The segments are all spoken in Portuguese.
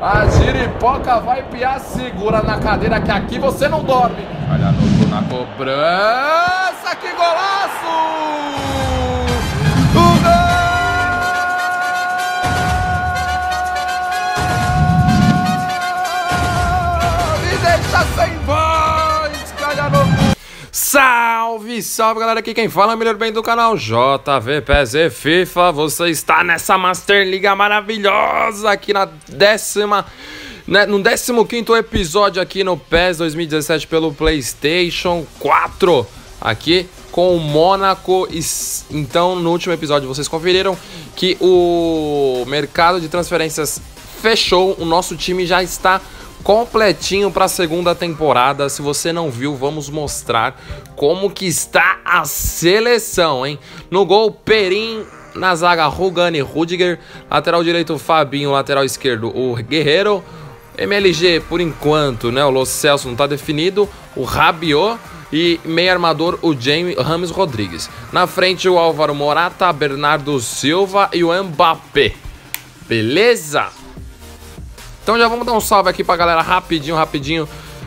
A giripoca vai piar, segura na cadeira que aqui você não dorme. Olha na cobrança, que golaço! O gol! Me deixa sem voz, Calhanoglu! Salve, salve galera, aqui quem fala é o melhor bem do canal JV PES e FIFA. Você está nessa Master Liga maravilhosa aqui na no 15º episódio aqui no PES 2017 pelo PlayStation 4, aqui com o Mônaco. Então no último episódio vocês conferiram que o mercado de transferências fechou, o nosso time já está completinho para a segunda temporada. Se você não viu, vamos mostrar como que está a seleção, hein? No gol, Perin. Na zaga, Rugani, Rudiger. Lateral direito, Fabinho. Lateral esquerdo, o Guerreiro. MLG, por enquanto, né? O Lo Celso não está definido. O Rabiot. E meio armador, o James Rodrigues. Na frente, o Álvaro Morata, Bernardo Silva e o Mbappé. Beleza? Então já vamos dar um salve aqui pra galera rapidinho,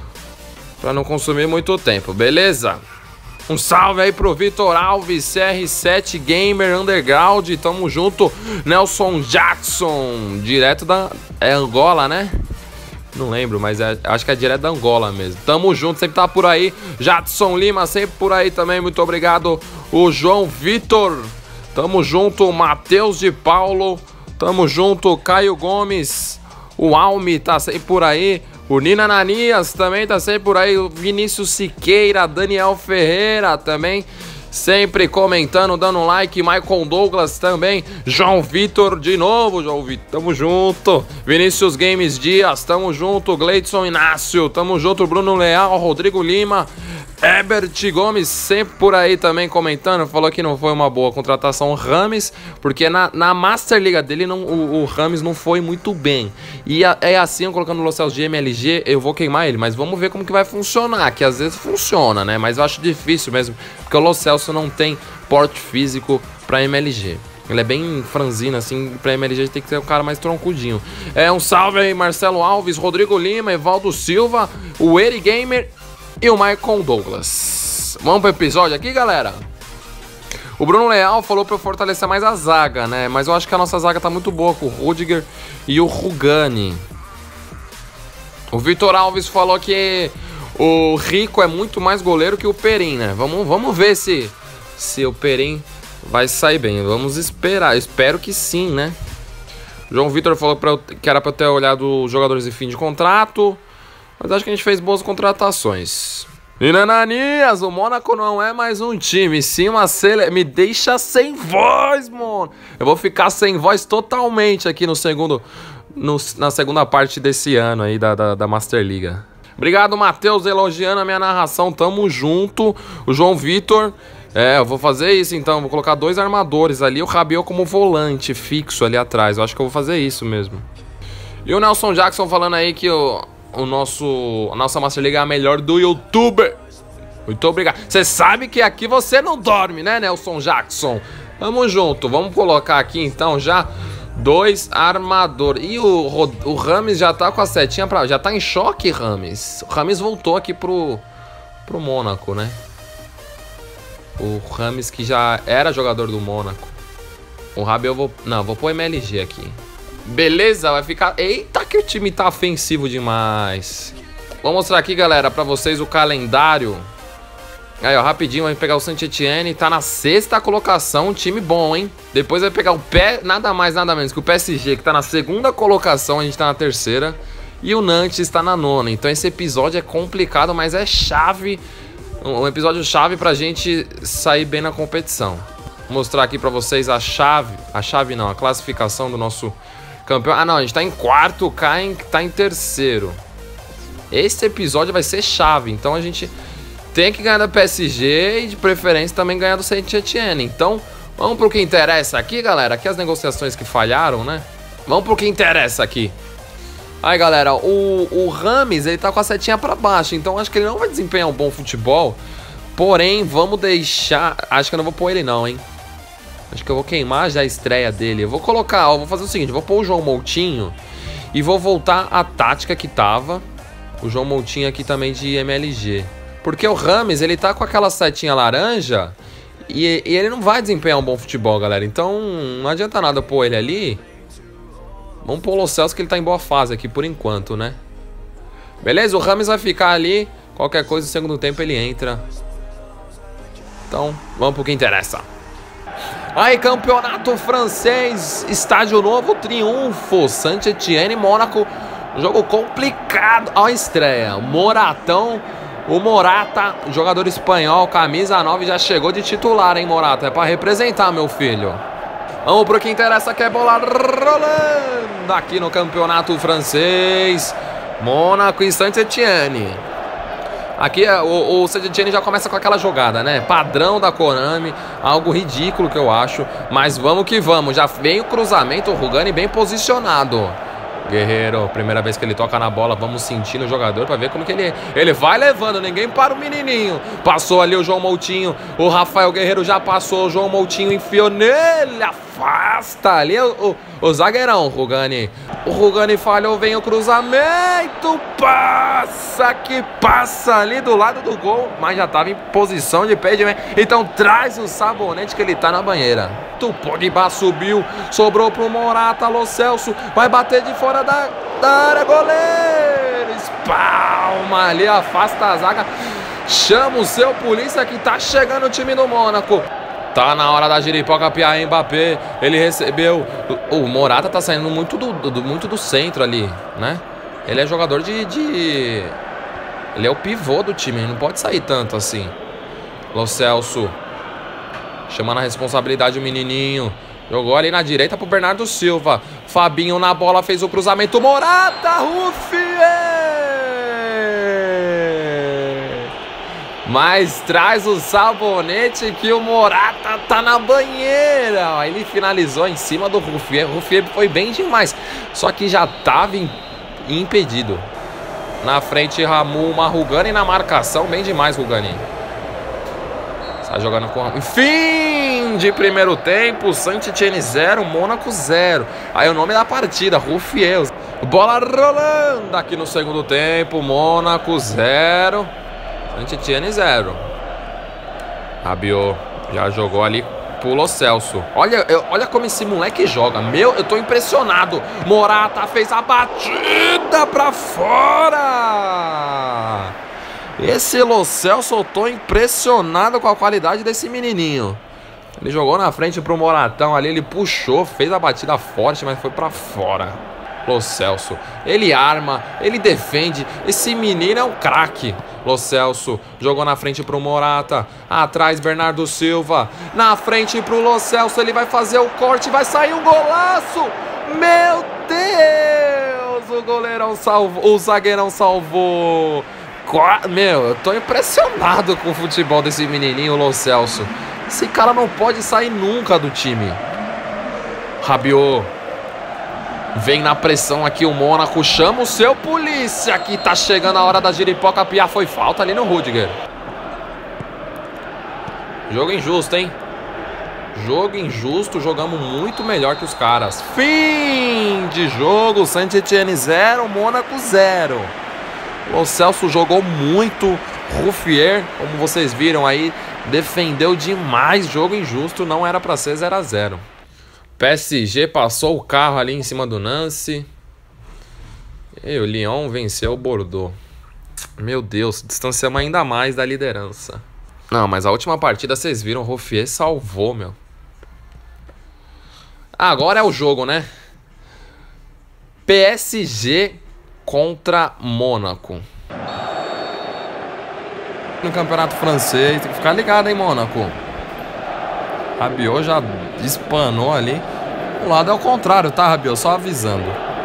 pra não consumir muito tempo, beleza? Um salve aí pro Vitor Alves, CR7 Gamer Underground, tamo junto. Nelson Jackson, direto da Angola, né? Não lembro, mas acho que é direto da Angola mesmo. Tamo junto, sempre tá por aí. Jadson Lima, sempre por aí também, muito obrigado. O João Vitor, tamo junto. Matheus de Paulo, tamo junto. Caio Gomes. O Almi tá sempre por aí. O Nina Ananias também tá sempre por aí. O Vinícius Siqueira, Daniel Ferreira também sempre comentando, dando um like. Michael Douglas também. João Vitor de novo. João Vitor, tamo junto. Vinícius Games Dias, tamo junto. Gleidson Inácio, tamo junto. Bruno Leal, Rodrigo Lima. Herbert Gomes sempre por aí também comentando. Falou que não foi uma boa contratação o Rames, porque na Master Liga dele o Rames não foi muito bem. E é assim, eu colocando o Lo Celso de MLG, eu vou queimar ele. Mas vamos ver como que vai funcionar, que às vezes funciona, né? Mas eu acho difícil mesmo, porque o Lo Celso não tem porte físico pra MLG. Ele é bem franzino, assim, pra MLG tem que ser um cara mais troncudinho. Um salve aí, Marcelo Alves, Rodrigo Lima, Evaldo Silva, o Eri Gamer e o Michael Douglas. Vamos pro episódio aqui, galera? O Bruno Leal falou pra eu fortalecer mais a zaga, né? Mas eu acho que a nossa zaga tá muito boa com o Rudiger e o Rugani. O Vitor Alves falou que o Rico é muito mais goleiro que o Perin, né? Vamos ver se o Perin vai sair bem. Vamos esperar. Eu espero que sim, né? O João Vitor falou que era pra eu ter olhado os jogadores de fim de contrato. Mas acho que a gente fez boas contratações. Ninananias, o Mônaco não é mais um time, sim uma Me deixa sem voz, mano. Eu vou ficar sem voz totalmente aqui na segunda parte desse ano aí da Master Liga. Obrigado, Matheus, elogiando a minha narração. Tamo junto. O João Vitor. Eu vou fazer isso então. Vou colocar 2 armadores ali. O Rabiot como volante fixo ali atrás. Eu acho que eu vou fazer isso mesmo. E o Nelson Jackson falando aí que a nossa Master League é a melhor do YouTuber. Muito obrigado. Você sabe que aqui você não dorme, né, Nelson Jackson? Tamo junto. Vamos colocar aqui então já 2 armadores. E o Rames já tá com a setinha pra... Já tá em choque, Rames. O Rames voltou aqui pro Mônaco, né? O Rames que já era jogador do Mônaco. O Rabiot vou pôr MLG aqui. Beleza, vai ficar... Eita, que o time tá ofensivo demais. Vou mostrar aqui, galera, pra vocês o calendário. Aí, ó, rapidinho, vai pegar o Saint-Étienne. Tá na 6ª colocação, um time bom, hein? Depois vai pegar o nada mais, nada menos que o PSG, que tá na 2ª colocação. A gente tá na 3ª. E o Nantes está na 9ª. Então esse episódio é complicado, mas é chave. Um episódio chave pra gente sair bem na competição. Vou mostrar aqui pra vocês a chave. A chave não, a classificação do nosso campeão. Ah, não, a gente tá em 4º, tá em 3º. Esse episódio vai ser chave. Então a gente tem que ganhar da PSG e de preferência também ganhar do Saint-Étienne. Então vamos pro que interessa aqui, galera. Aqui as negociações que falharam, né? Vamos pro que interessa aqui. Aí, galera, o Rames, ele tá com a setinha pra baixo. Então acho que ele não vai desempenhar um bom futebol. Porém, vamos deixar... Acho que eu não vou pôr ele não, hein? Acho que eu vou queimar já a estreia dele. Eu vou colocar, ó, vou fazer o seguinte, vou pôr o João Moutinho E vou voltar à tática que tava. O João Moutinho aqui também de MLG. Porque o Rames, ele tá com aquela setinha laranja e ele não vai desempenhar um bom futebol, galera. Então não adianta nada pôr ele ali. Vamos pôr o Lo Celso, que ele tá em boa fase aqui por enquanto, né? Beleza? O Rames vai ficar ali. Qualquer coisa no segundo tempo ele entra. Então, vamos pro que interessa. Aí, campeonato francês, estádio novo, triunfo, Saint-Étienne, Mônaco, jogo complicado à estreia. Moratão, o Morata, jogador espanhol, camisa 9, já chegou de titular, hein, Morata? É pra representar, meu filho. Vamos pro que interessa, que é bola rolando aqui no campeonato francês. Mônaco e Saint-Étienne. Aqui o Saint-Étienne já começa com aquela jogada, né? Padrão da Konami, algo ridículo que eu acho. Mas vamos que vamos, já vem o cruzamento, o Rugani bem posicionado. Guerreiro, primeira vez que ele toca na bola, vamos sentir no jogador pra ver como que ele vai levando, ninguém para o menininho. Passou ali o João Moutinho, o Rafael Guerreiro já passou, o João Moutinho enfiou nele, afasta ali o zagueirão, Rugani. O Rugani falhou, vem o cruzamento, passa ali do lado do gol, mas já estava em posição de impedimento. Então traz o sabonete que ele tá na banheira. O Pogba subiu, sobrou pro Morata, Lo Celso, vai bater de fora da área, goleiro, espalma ali, afasta a zaga, chama o seu polícia que tá chegando o time do Mônaco. Tá na hora da giripoca piar, Mbappé, ele recebeu, o Morata tá saindo muito do centro ali, né? Ele é jogador ele é o pivô do time, ele não pode sair tanto assim. Lo Celso, chamando a responsabilidade o menininho. Jogou ali na direita pro Bernardo Silva. Fabinho na bola, fez o cruzamento. Morata, Ruffier! Mas traz o sabonete que o Morata tá na banheira. Ele finalizou em cima do Ruffier. Ruffier foi bem demais. Só que já tava impedido. Na frente, Ramu, Rugani na marcação. Bem demais, Rugani. Tá jogando com... Fim de primeiro tempo. Saint-Étienne 0, Mônaco 0. Aí o nome da partida, Ruffier. Bola rolando aqui no segundo tempo. Mônaco 0, Saint-Étienne 0. Rabiot já jogou ali pro Lo Celso. Olha como esse moleque joga. Eu tô impressionado. Morata fez a batida pra fora. Esse Lo Celso, eu tô impressionado com a qualidade desse menininho. Ele jogou na frente pro Moratão ali, ele puxou, fez a batida forte, mas foi pra fora. Lo Celso, ele arma, ele defende, esse menino é um craque. Lo Celso jogou na frente pro Morata, atrás Bernardo Silva, na frente pro Lo Celso, ele vai fazer o corte, vai sair um golaço. Meu Deus, o goleirão salvou, o zagueirão salvou. Meu, eu tô impressionado com o futebol desse menininho, Lo Celso. Esse cara não pode sair nunca do time. Rabiot. Vem na pressão aqui o Mônaco, chama o seu polícia, que tá chegando a hora da giripoca piar. Foi falta ali no Rudiger. Jogo injusto, hein? Jogo injusto, jogamos muito melhor que os caras. Fim de jogo, Saint-Étienne 0, Mônaco 0. Lo Celso jogou muito, Ruffier, como vocês viram aí, defendeu demais, jogo injusto, não era pra ser 0-0. PSG passou o carro ali em cima do Nancy. E o Lyon venceu o Bordeaux. Meu Deus, distanciamos ainda mais da liderança. Não, mas a última partida vocês viram, o Ruffier salvou, meu. Agora é o jogo, né? PSG contra Mônaco. No campeonato francês, tem que ficar ligado, hein, Mônaco. Rabiot já espanou ali. O lado é o contrário, tá, Rabiot? Só avisando.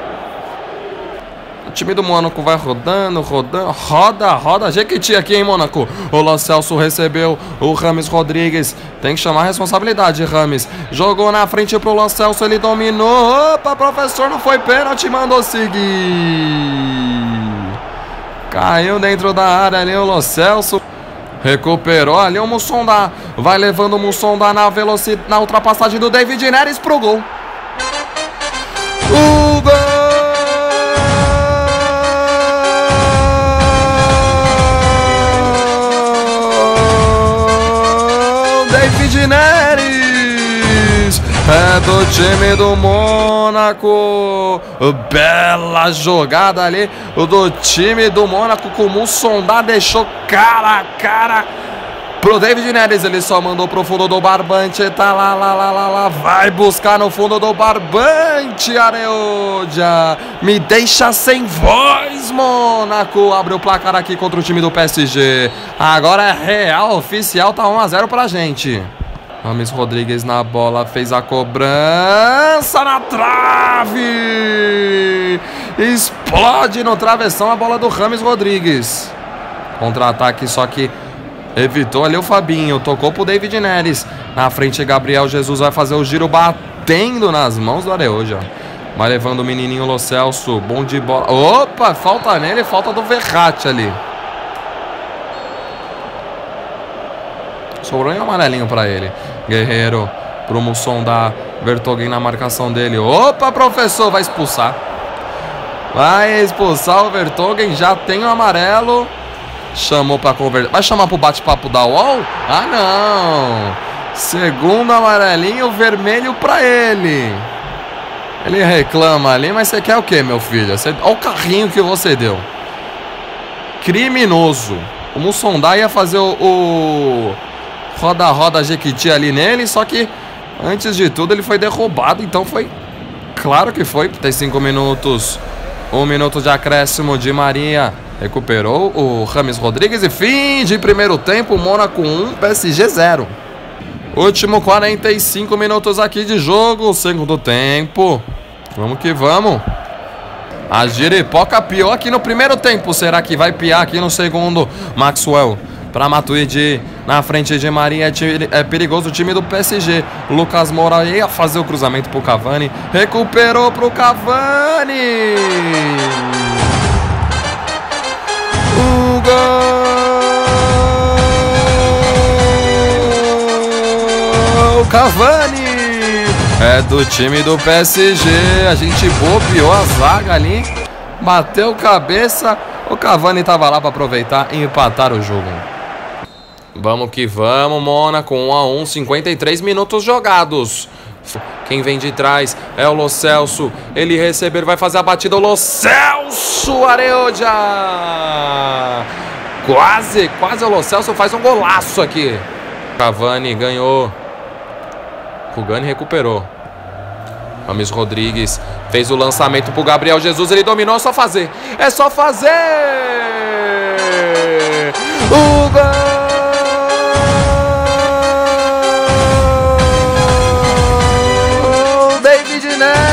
O time do Mônaco vai rodando. Roda Jequiti aqui, hein, Mônaco. O Lo Celso recebeu o Rames Rodrigues. Tem que chamar a responsabilidade, Rames. Jogou na frente pro Lo Celso, ele dominou. Opa, professor, não foi pênalti, mandou seguir. Caiu dentro da área ali o Lo Celso. Recuperou ali o Mussonda. Vai levando o Mussonda na velocidade, na ultrapassagem do David Neres pro gol. O gol! David Neres. É do time do Mônaco. Bela jogada ali do time do Mônaco, com o Mussondá deixou cara a cara pro David Neres. Ele só mandou pro fundo do barbante. Tá lá. Vai buscar no fundo do barbante. Areoja. Me deixa sem voz, Mônaco. Abre o placar aqui contra o time do PSG. Agora é real, oficial. Tá 1-0 pra gente. Rames Rodrigues na bola, fez a cobrança na trave. Explode no travessão a bola do Rames Rodrigues. Contra-ataque, só que evitou ali o Fabinho. Tocou pro David Neres. Na frente, Gabriel Jesus vai fazer o giro batendo nas mãos do Areoja. Vai levando o menininho Lo Celso. Bom de bola. Opa, falta nele, falta do Verratti ali. Sobrou um amarelinho pra ele. Guerreiro pro Mussondá. Vertonghen na marcação dele. Opa, professor, vai expulsar. Vai expulsar o Vertonghen. Já tem o amarelo. Chamou pra conversar. Vai chamar pro bate-papo da UOL? Ah, não. Segundo amarelinho, vermelho pra ele. Ele reclama ali, mas você quer o que, meu filho? Olha o carrinho que você deu. Criminoso. O Mussondá ia fazer o roda-roda Jequiti ali nele, só que antes de tudo ele foi derrubado, então foi... Claro que foi, tem 5 minutos. 1 minuto de acréscimo. Di Maria recuperou o Rames Rodrigues e fim de primeiro tempo. Mônaco 1, PSG 0. Último 45 minutos aqui de jogo, segundo tempo. Vamos que vamos. A Giripoca piou aqui no primeiro tempo. Será que vai piar aqui no segundo? Maxwell para Matuidi, na frente de Maria. É perigoso o time do PSG. Lucas Moura ia fazer o cruzamento pro Cavani. Recuperou pro Cavani. O gol! Cavani! É do time do PSG. A gente bobeou a zaga ali. Bateu cabeça. O Cavani tava lá para aproveitar e empatar o jogo. Vamos que vamos, Mônaco 1-1, 53 minutos jogados. Quem vem de trás é o Lo Celso. Ele receber, vai fazer a batida. O Lo Celso, Areoja. Quase o Lo Celso faz um golaço aqui. Cavani ganhou. Rugani recuperou. Rames Rodrigues fez o lançamento pro Gabriel Jesus. Ele dominou, é só fazer. É só fazer! O gol! David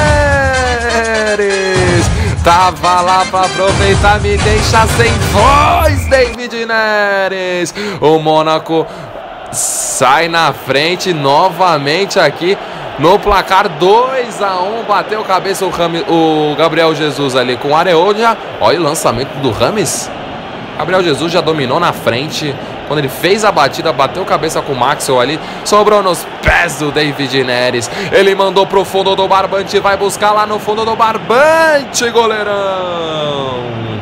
Neres! Tava lá pra aproveitar, me deixa sem voz, David Neres! O Mônaco sai na frente novamente aqui no placar 2-1. Bateu cabeça o Gabriel Jesus ali com o Areoja. Olha o lançamento do Rames. Gabriel Jesus já dominou na frente. Quando ele fez a batida, bateu cabeça com o Maxwell ali. Sobrou nos pés do David Neres. Ele mandou pro fundo do barbante. Vai buscar lá no fundo do barbante, goleirão.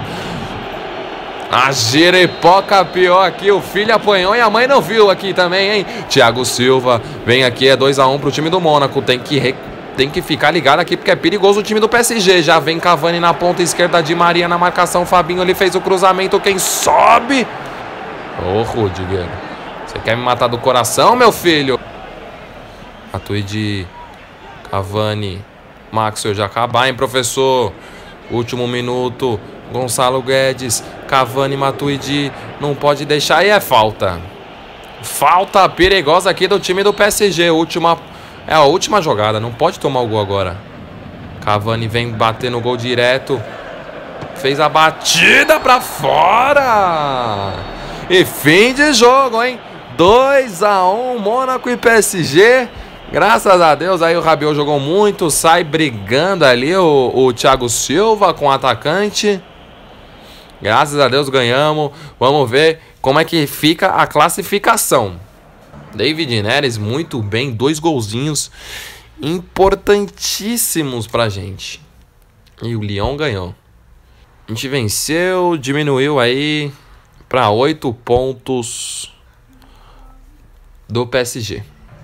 A Giripoca pior aqui, o filho apanhou e a mãe não viu aqui também, hein? Thiago Silva vem aqui, é 2-1 pro time do Mônaco. Tem que ficar ligado aqui porque é perigoso o time do PSG. Já vem Cavani na ponta esquerda, Di Maria na marcação. Fabinho, ele fez o cruzamento, quem sobe? Ô, Rudiger, você quer me matar do coração, meu filho? Matuidi, Cavani, Maxwell já acabar, hein, professor? Último minuto. Gonçalo Guedes, Cavani, Matuidi, não pode deixar e é falta. Falta perigosa aqui do time do PSG. É a última jogada, não pode tomar o gol agora. Cavani vem bater no gol direto. Fez a batida pra fora. E fim de jogo, hein? 2-1, Mônaco e PSG. Graças a Deus, aí o Rabiot jogou muito. Sai brigando ali o Thiago Silva com o atacante. Graças a Deus ganhamos. Vamos ver como é que fica a classificação. David Neres muito bem. 2 golzinhos importantíssimos pra gente. E o Lyon ganhou. A gente venceu, diminuiu aí para 8 pontos do PSG.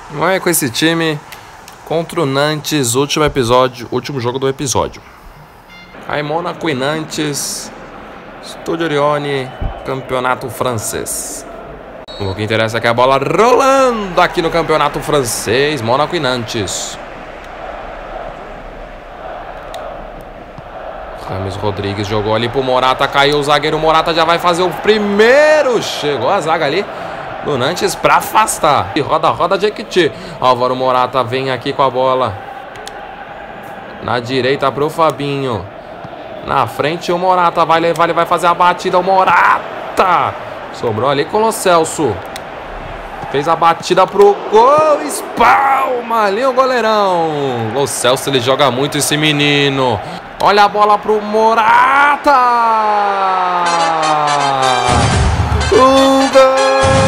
Vai com esse time contra o Nantes, último jogo do episódio. Aí Mônaco e Nantes, Stade Orione, campeonato francês. O que interessa é que a bola rolando aqui no campeonato francês, Mônaco e Nantes. Rames Rodrigues jogou ali pro Morata, caiu o zagueiro, Morata já vai fazer o primeiro. Chegou a zaga ali do Nantes pra afastar. E roda, Jequiti. Álvaro Morata vem aqui com a bola. Na direita pro Fabinho. Na frente o Morata vai levar, ele vai fazer a batida, o Morata. Sobrou ali com o Lo Celso. Fez a batida pro gol, espalma ali o goleirão. Lo Celso, ele joga muito esse menino. Olha a bola pro Morata. O gol.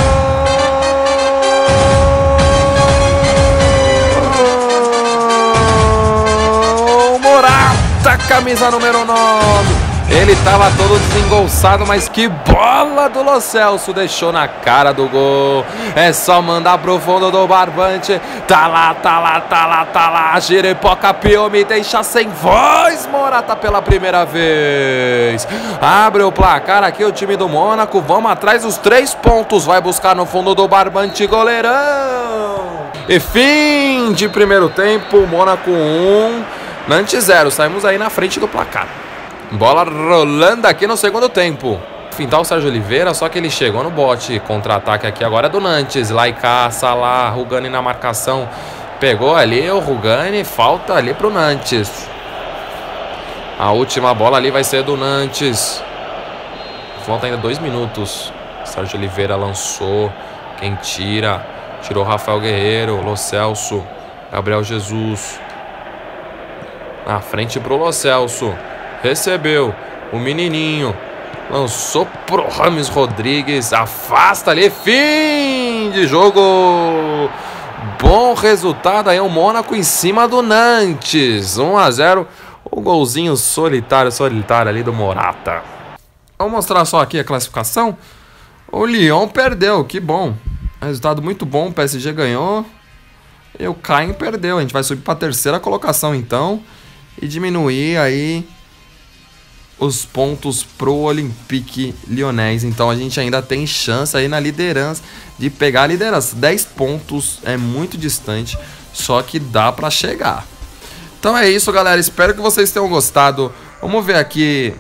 Morata, camisa número 9. Ele tava todo desengolçado, mas que bola do Lo Celso, deixou na cara do gol. É só mandar pro fundo do barbante. Tá lá. Giripoca Pio me deixa sem voz. Morata pela primeira vez. Abre o placar aqui o time do Mônaco. Vamos atrás dos 3 pontos. Vai buscar no fundo do barbante, goleirão. E fim de primeiro tempo. Mônaco 1, Nantes 0. Saímos aí na frente do placar. Bola rolando aqui no segundo tempo. Fintar o Sérgio Oliveira, só que ele chegou no bote. Contra-ataque aqui agora é do Nantes. Laika, Salah, Rugani na marcação. Pegou ali o Rugani, falta ali pro Nantes. A última bola ali vai ser do Nantes. Falta ainda 2 minutos. Sérgio Oliveira lançou. Quem tira? Tirou Rafael Guerreiro, Lo Celso, Gabriel Jesus. Na frente pro Lo Celso. Recebeu o menininho. Lançou pro Rames Rodrigues. Afasta ali. Fim de jogo. Bom resultado aí. O Mônaco em cima do Nantes. 1-0. O golzinho solitário ali do Morata. Vamos mostrar só aqui a classificação. O Lyon perdeu. Que bom. Resultado muito bom. O PSG ganhou. E o Caen perdeu. A gente vai subir para a 3ª colocação então. E diminuir aí os pontos pro Olympique Lyonnais. Então a gente ainda tem chance aí na liderança de pegar a liderança. 10 pontos é muito distante, só que dá pra chegar. Então é isso, galera. Espero que vocês tenham gostado. Vamos ver aqui.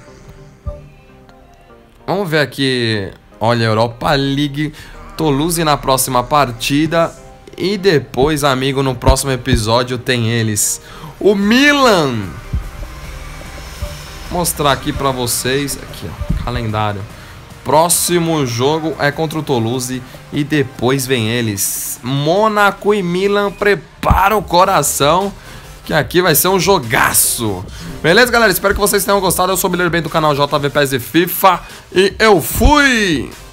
Olha, Europa League, Toulouse na próxima partida. E depois, amigo, no próximo episódio tem eles. O Milan. Mostrar aqui pra vocês. Aqui, ó, calendário. Próximo jogo é contra o Toulouse. E depois vem eles. Mônaco e Milan. Prepara o coração, que aqui vai ser um jogaço. Beleza, galera? Espero que vocês tenham gostado. Eu sou o Miller Ben do canal JVPES e FIFA. E eu fui!